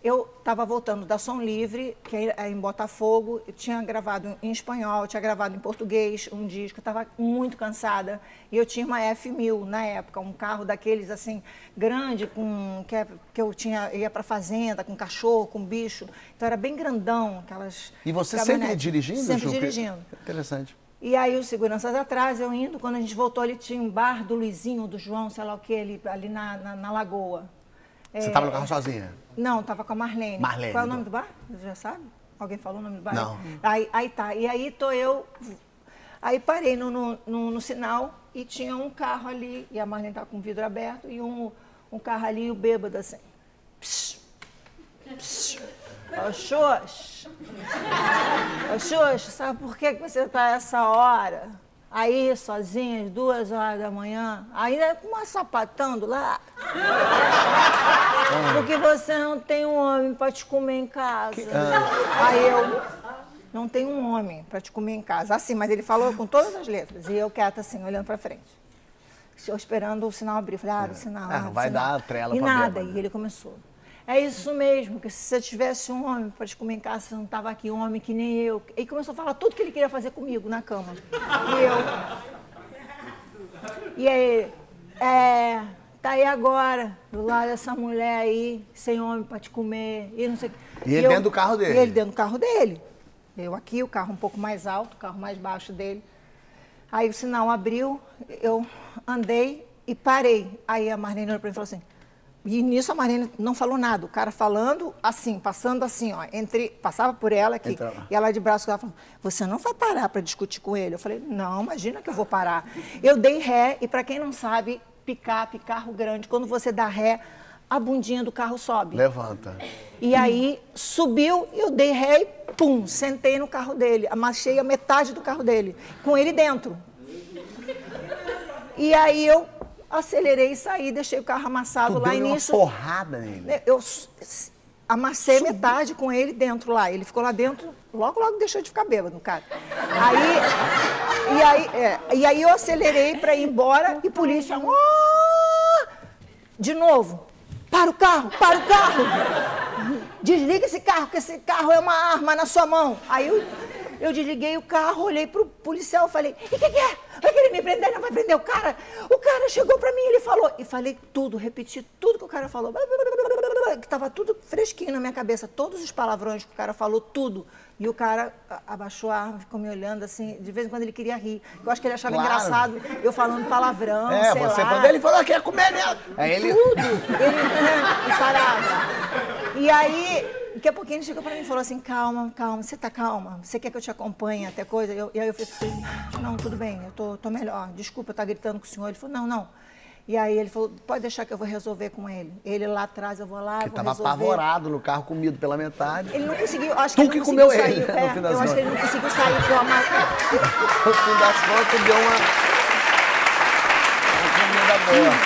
eu estava voltando da Som Livre, que é em Botafogo, eu tinha gravado em espanhol, tinha gravado em português um disco, eu estava muito cansada. E eu tinha uma F1000 na época, um carro daqueles assim, grande, que eu ia para fazenda, com cachorro, com bicho. Então era bem grandão, aquelas... E você sempre dirigindo? Sempre dirigindo. Interessante. E aí os seguranças atrás, eu indo, quando a gente voltou, ele tinha um bar do Luizinho, do João, sei lá o que, ali na Lagoa. Você estava no carro sozinha? Não, estava com a Marlene. Marlene. Qual é o nome do bar? Você já sabe? Alguém falou o nome do bar? Não. Aí tá. E aí tô eu. Aí parei no sinal e tinha um carro ali, e a Marlene estava com o vidro aberto, e um carro ali, e o bêbado assim. Psh, psh. Ô, Xoxa. Ô, Xoxa, sabe por que você está essa hora? Aí, sozinha, às 2 horas da manhã, ainda com uma sapatando lá. Porque você não tem um homem para te comer em casa. Aí eu, não tenho um homem para te comer em casa. Assim, mas ele falou com todas as letras. E eu quieta assim, olhando para frente. Eu esperando o sinal abrir. Falei, o sinal. Não vai dar trela e pra nada. bêbado. E ele começou. É isso mesmo, que se você tivesse um homem para te comer em casa, você não estava aqui, um homem que nem eu. E começou a falar tudo que ele queria fazer comigo na cama. E aí, tá aí agora, do lado dessa mulher aí, sem homem para te comer, e não sei o que. E ele dentro do carro dele? E ele dentro do carro dele. Eu aqui, o carro um pouco mais alto, o carro mais baixo dele. Aí o sinal abriu, eu andei e parei. Aí a Marlene olhou para mim e falou assim, e nisso a Marlene não falou nada, o cara falando assim, passando assim, ó, passava por ela aqui, e ela de braço, ela falou, você não vai parar para discutir com ele? Eu falei, não, imagina que eu vou parar. Eu dei ré, e para quem não sabe, picape, carro grande, quando você dá ré, a bundinha do carro sobe. Levanta. E aí subiu, eu dei ré e pum, sentei no carro dele, amassei a metade do carro dele, com ele dentro. E aí eu acelerei e saí, deixei o carro amassado lá e nisso... Uma porrada nele. Eu amassei metade com ele dentro lá. Ele ficou lá dentro, logo deixou de ficar bêbado, cara. E aí eu acelerei para ir embora e polícia... De novo, para o carro, para o carro. Desliga esse carro, que esse carro é uma arma na sua mão. Aí eu desliguei o carro, olhei pro policial e falei, e o que é? Vai querer me prender? Não vai prender o cara? O cara chegou pra mim e ele falou. E falei tudo, repeti tudo que o cara falou. Que tava tudo fresquinho na minha cabeça. Todos os palavrões que o cara falou, tudo. E o cara abaixou a arma, ficou me olhando assim. De vez em quando ele queria rir. Eu acho que ele achava engraçado eu falando palavrão, sei lá. Quando ele falou que ia comer mesmo. Aí ele... Tudo. Ele parava. E aí... Daqui a pouquinho ele chegou pra mim e falou assim, calma, você tá calma? Você quer que eu te acompanhe até coisa? E aí eu falei, não, tudo bem, eu tô melhor. Desculpa, eu tá gritando com o senhor. Ele falou, não. E aí ele falou, pode deixar que eu vou resolver com ele. Ele lá atrás, eu vou lá, Ele vou tava resolver. apavorado no carro, comido pela metade. Ele não conseguiu, acho que ele não conseguiu comeu sair. ele, no fim das Eu acho que ele não conseguiu sair com a marca. No fim das contas, deu uma comida boa.